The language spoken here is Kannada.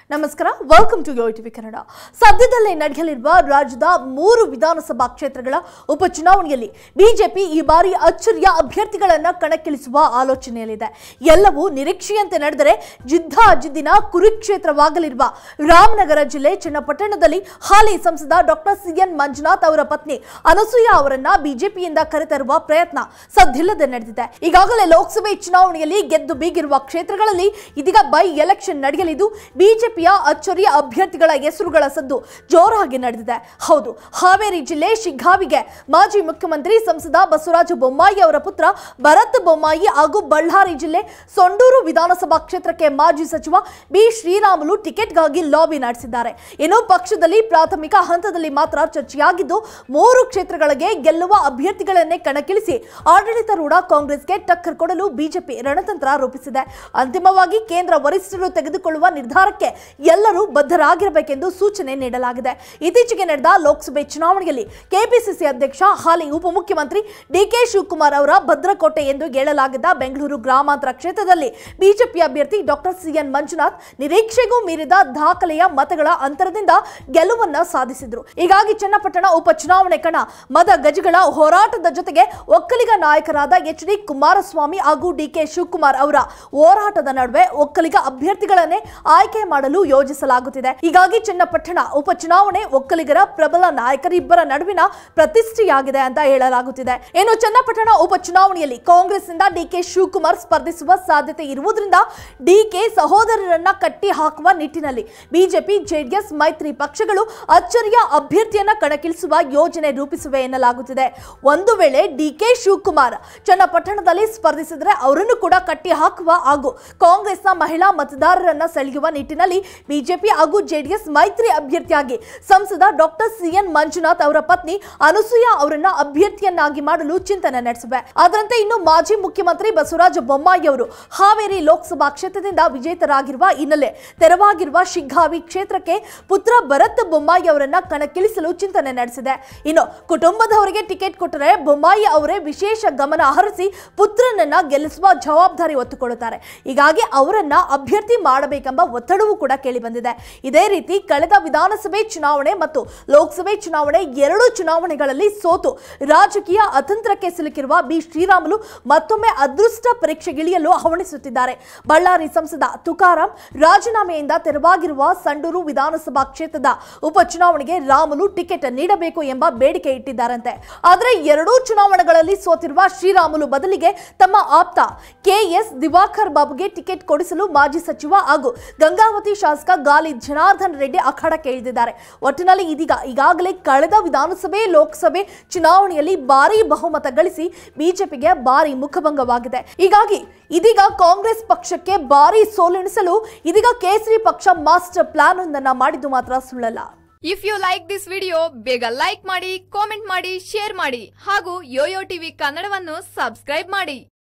ನಮಸ್ಕಾರ, ವೆಲ್ಕಮ್ ಟು ಯೋಟಿವಿ ಕನ್ನಡ. ಸದ್ಯದಲ್ಲೇ ನಡೆಯಲಿರುವ ರಾಜ್ಯದ 3 ವಿಧಾನಸಭಾ ಕ್ಷೇತ್ರಗಳ ಉಪಚುನಾವಣೆಯಲ್ಲಿ ಬಿಜೆಪಿ ಈ ಬಾರಿ ಅಚ್ಚರಿಯ ಅಭ್ಯರ್ಥಿಗಳನ್ನು ಕಣಕ್ಕಿಳಿಸುವ ಆಲೋಚನೆಯಲ್ಲಿದೆ. ಎಲ್ಲವೂ ನಿರೀಕ್ಷೆಯಂತೆ ನಡೆದರೆ ಜಿದ್ದಿನ ಕುರುಕ್ಷೇತ್ರವಾಗಲಿರುವ ರಾಮನಗರ ಜಿಲ್ಲೆ ಚನ್ನಪಟ್ಟಣದಲ್ಲಿ ಹಾಲಿ ಸಂಸದ ಡಾಕ್ಟರ್ ಸಿಎನ್ ಮಂಜುನಾಥ್ ಅವರ ಪತ್ನಿ ಅನಸೂಯ ಅವರನ್ನ ಬಿಜೆಪಿಯಿಂದ ಕರೆತರುವ ಪ್ರಯತ್ನ ಸದ್ದಿಲ್ಲದೆ ನಡೆದಿದೆ. ಈಗಾಗಲೇ ಲೋಕಸಭೆ ಚುನಾವಣೆಯಲ್ಲಿ ಗೆದ್ದು ಬೀಗಿರುವ ಕ್ಷೇತ್ರಗಳಲ್ಲಿ ಇದೀಗ ಬೈ ಎಲೆಕ್ಷನ್ ನಡೆಯಲಿದ್ದು ಬಿಜೆಪಿಯ ಅಚ್ಚರಿಯ ಅಭ್ಯರ್ಥಿಗಳ ಹೆಸರುಗಳ ಸದ್ದು ಜೋರಾಗಿ ನಡೆದಿದೆ. ಹೌದು, ಹಾವೇರಿ ಜಿಲ್ಲೆ ಶಿಗ್ಗಾವಿಗೆ ಮಾಜಿ ಮುಖ್ಯಮಂತ್ರಿ ಸಂಸದ ಬಸವರಾಜ ಬೊಮ್ಮಾಯಿ ಅವರ ಪುತ್ರ ಭರತ್ ಬೊಮ್ಮಾಯಿ ಹಾಗೂ ಬಳ್ಳಾರಿ ಜಿಲ್ಲೆ ಸೊಂಡೂರು ವಿಧಾನಸಭಾ ಕ್ಷೇತ್ರಕ್ಕೆ ಮಾಜಿ ಸಚಿವ ಬಿ ಶ್ರೀರಾಮುಲು ಟಿಕೆಟ್ಗಾಗಿ ಲಾಬಿ ನಡೆಸಿದ್ದಾರೆ. ಇನ್ನು ಪಕ್ಷದಲ್ಲಿ ಪ್ರಾಥಮಿಕ ಹಂತದಲ್ಲಿ ಮಾತ್ರ ಚರ್ಚೆಯಾಗಿದ್ದು 3 ಕ್ಷೇತ್ರಗಳಿಗೆ ಗೆಲ್ಲುವ ಅಭ್ಯರ್ಥಿಗಳನ್ನೇ ಕಣಕ್ಕಿಳಿಸಿ ಆಡಳಿತಾರೂಢ ಕಾಂಗ್ರೆಸ್ಗೆ ಟಕ್ಕರ್ ಕೊಡಲು ಬಿಜೆಪಿ ರಣತಂತ್ರ ರೂಪಿಸಿದೆ. ಅಂತಿಮವಾಗಿ ಕೇಂದ್ರ ವರಿಷ್ಠರು ತೆಗೆದುಕೊಳ್ಳುವ ನಿರ್ಧಾರಕ್ಕೆ ಎಲ್ಲರೂ ಬದ್ಧರಾಗಿರಬೇಕೆಂದು ಸೂಚನೆ ನೀಡಲಾಗಿದೆ. ಇತ್ತೀಚೆಗೆ ನಡೆದ ಲೋಕಸಭೆ ಚುನಾವಣೆಯಲ್ಲಿ ಕೆಪಿಸಿಸಿ ಅಧ್ಯಕ್ಷ ಹಾಲಿ ಉಪಮುಖ್ಯಮಂತ್ರಿ ಡಿಕೆ ಶಿವಕುಮಾರ್ ಅವರ ಭದ್ರಕೋಟೆ ಎಂದು ಹೇಳಲಾಗಿದ್ದ ಬೆಂಗಳೂರು ಗ್ರಾಮಾಂತರ ಕ್ಷೇತ್ರದಲ್ಲಿ ಬಿಜೆಪಿ ಅಭ್ಯರ್ಥಿ ಡಾಕ್ಟರ್ ಸಿಎನ್ ಮಂಜುನಾಥ್ ನಿರೀಕ್ಷೆಗೂ ಮೀರಿದ ದಾಖಲೆಯ ಮತಗಳ ಅಂತರದಿಂದ ಗೆಲುವನ್ನ ಸಾಧಿಸಿದ್ರು. ಹೀಗಾಗಿ ಚನ್ನಪಟ್ಟಣ ಉಪಚುನಾವಣೆ ಕಣ ಮತ ಗಜಗಳ ಹೋರಾಟದ ಜೊತೆಗೆ ಒಕ್ಕಲಿಗ ನಾಯಕರಾದ ಎಚ್ ಡಿ ಕುಮಾರಸ್ವಾಮಿ ಹಾಗೂ ಡಿಕೆ ಶಿವಕುಮಾರ್ ಅವರ ಹೋರಾಟದ ನಡುವೆ ಒಕ್ಕಲಿಗ ಅಭ್ಯರ್ಥಿಗಳನ್ನೇ ಆಯ್ಕೆ ಮಾಡಲು ಯೋಜಿಸಲಾಗುತ್ತಿದೆ. ಹೀಗಾಗಿ ಚನ್ನಪಟ್ಟಣ ಉಪಚುನಾವಣೆ ಒಕ್ಕಲಿಗರ ಪ್ರಬಲ ನಾಯಕರಿಬ್ಬರ ನಡುವಿನ ಪ್ರತಿಷ್ಠೆಯಾಗಿದೆ ಅಂತ ಹೇಳಲಾಗುತ್ತಿದೆ. ಇನ್ನು ಚನ್ನಪಟ್ಟಣ ಉಪಚುನಾವಣೆಯಲ್ಲಿ ಕಾಂಗ್ರೆಸ್ನಿಂದ ಡಿಕೆ ಶಿವಕುಮಾರ್ ಸ್ಪರ್ಧಿಸುವ ಸಾಧ್ಯತೆ ಇರುವುದರಿಂದ ಡಿಕೆ ಸಹೋದರರನ್ನ ಕಟ್ಟಿ ಹಾಕುವ ನಿಟ್ಟಿನಲ್ಲಿ ಬಿಜೆಪಿ ಜೆಡಿಎಸ್ ಮೈತ್ರಿ ಪಕ್ಷಗಳು ಅಚ್ಚರಿಯ ಅಭ್ಯರ್ಥಿಯನ್ನ ಕಣಕ್ಕಿಳಿಸುವ ಯೋಜನೆ ರೂಪಿಸುವೆ ಎನ್ನಲಾಗುತ್ತಿದೆ. ಒಂದು ವೇಳೆ ಡಿಕೆ ಶಿವಕುಮಾರ್ ಚನ್ನಪಟ್ಟಣದಲ್ಲಿ ಸ್ಪರ್ಧಿಸಿದರೆ ಅವರನ್ನು ಕೂಡ ಕಟ್ಟಿ ಹಾಕುವ ಹಾಗೂ ಕಾಂಗ್ರೆಸ್ನ ಮಹಿಳಾ ಮತದಾರರನ್ನ ಸೆಳೆಯುವ ನಿಟ್ಟಿನಲ್ಲಿ ಬಿಜೆಪಿ ಹಾಗೂ ಜೆಡಿಎಸ್ ಮೈತ್ರಿ ಅಭ್ಯರ್ಥಿಯಾಗಿ ಸಂಸದ ಡಾಕ್ಟರ್ ಸಿಎನ್ ಮಂಜುನಾಥ್ ಅವರ ಪತ್ನಿ ಅನಸೂಯ ಅವರನ್ನ ಅಭ್ಯರ್ಥಿಯನ್ನಾಗಿ ಮಾಡಲು ಚಿಂತನೆ ನಡೆಸಿವೆ. ಅದರಂತೆ ಇನ್ನು ಮಾಜಿ ಮುಖ್ಯಮಂತ್ರಿ ಬಸವರಾಜ ಬೊಮ್ಮಾಯಿ ಅವರು ಹಾವೇರಿ ಲೋಕಸಭಾ ಕ್ಷೇತ್ರದಿಂದ ವಿಜೇತರಾಗಿರುವ ಹಿನ್ನೆಲೆ ತೆರವಾಗಿರುವ ಶಿಗ್ಗಾವಿ ಕ್ಷೇತ್ರಕ್ಕೆ ಪುತ್ರ ಭರತ್ ಬೊಮ್ಮಾಯಿ ಅವರನ್ನ ಕಣಕ್ಕಿಳಿಸಲು ಚಿಂತನೆ ನಡೆಸಿದೆ. ಇನ್ನು ಕುಟುಂಬದವರಿಗೆ ಟಿಕೆಟ್ ಕೊಟ್ಟರೆ ಬೊಮ್ಮಾಯಿ ಅವರೇ ವಿಶೇಷ ಗಮನ ಹರಿಸಿ ಪುತ್ರನನ್ನ ಗೆಲ್ಲಿಸುವ ಜವಾಬ್ದಾರಿ ಹೊತ್ತುಕೊಳ್ಳುತ್ತಾರೆ. ಹೀಗಾಗಿ ಅವರನ್ನ ಅಭ್ಯರ್ಥಿ ಮಾಡಬೇಕೆಂಬ ಒತ್ತಡವೂ ಕೂಡ ಕೇಳಿ ಬಂದಿದೆ. ಇದೇ ರೀತಿ ಕಳೆದ ವಿಧಾನಸಭೆ ಚುನಾವಣೆ ಮತ್ತು ಲೋಕಸಭೆ ಚುನಾವಣೆ 2 ಚುನಾವಣೆಗಳಲ್ಲಿ ಸೋತು ರಾಜಕೀಯ ಅತಂತ್ರಕ್ಕೆ ಸಿಲುಕಿರುವ ಬಿ ಶ್ರೀರಾಮುಲು ಮತ್ತೊಮ್ಮೆ ಅದೃಷ್ಟ ಪರೀಕ್ಷೆಗಿಳಿಯಲು ಹವಣಿಸುತ್ತಿದ್ದಾರೆ. ಬಳ್ಳಾರಿ ಸಂಸದ ತುಕಾರಾಂ ರಾಜೀನಾಮೆಯಿಂದ ತೆರವಾಗಿರುವ ಸಂಡೂರು ವಿಧಾನಸಭಾ ಕ್ಷೇತ್ರದ ಉಪಚುನಾವಣೆಗೆ ರಾಮುಲು ಟಿಕೆಟ್ ನೀಡಬೇಕು ಎಂಬ ಬೇಡಿಕೆ ಇಟ್ಟಿದ್ದಾರಂತೆ. ಆದರೆ 2 ಚುನಾವಣೆಗಳಲ್ಲಿ ಸೋತಿರುವ ಶ್ರೀರಾಮುಲು ಬದಲಿಗೆ ತಮ್ಮ ಆಪ್ತ ಕೆಎಸ್ ದಿವಾಕರ್ ಬಾಬುಗೆ ಟಿಕೆಟ್ ಕೊಡಿಸಲು ಮಾಜಿ ಸಚಿವ ಹಾಗೂ ಗಂಗಾವತಿ ಶಾಸಕ ಗಾಲಿ ಜನಾರ್ದನ್ ರೆಡ್ಡಿ ಅಖಾಡಕ್ಕೆ ಇಳಿದಿದ್ದಾರೆ. ಒಟ್ಟಿನಲ್ಲಿ ಈಗಾಗಲೇ ಕಳೆದ ವಿಧಾನಸಭೆ ಲೋಕಸಭೆ ಚುನಾವಣೆಯಲ್ಲಿ ಭಾರೀ ಬಹುಮತ ಗಳಿಸಿ ಬಿಜೆಪಿಗೆ ಭಾರೀ ಮುಖಭಂಗವಾಗಿದೆ. ಹೀಗಾಗಿ ಇದೀಗ ಕಾಂಗ್ರೆಸ್ ಪಕ್ಷಕ್ಕೆ ಭಾರೀ ಸೋಲೆಣಿಸಲು ಇದೀಗ ಕೇಸರಿ ಪಕ್ಷ ಮಾಸ್ಟರ್ ಪ್ಲಾನ್ ಒಂದನ್ನ ಮಾಡಿದ್ದು ಮಾತ್ರ ಸುಳ್ಳಲ್ಲ. If you like this video ಬೇಗ ಲೈಕ್ ಮಾಡಿ, ಕಾಮೆಂಟ್ ಮಾಡಿ, ಶೇರ್ ಮಾಡಿ ಹಾಗೂ ಯೋಯೋ ಟಿವಿ ಕನ್ನಡವನ್ನು ಸಬ್ಸ್ಕ್ರೈಬ್ ಮಾಡಿ.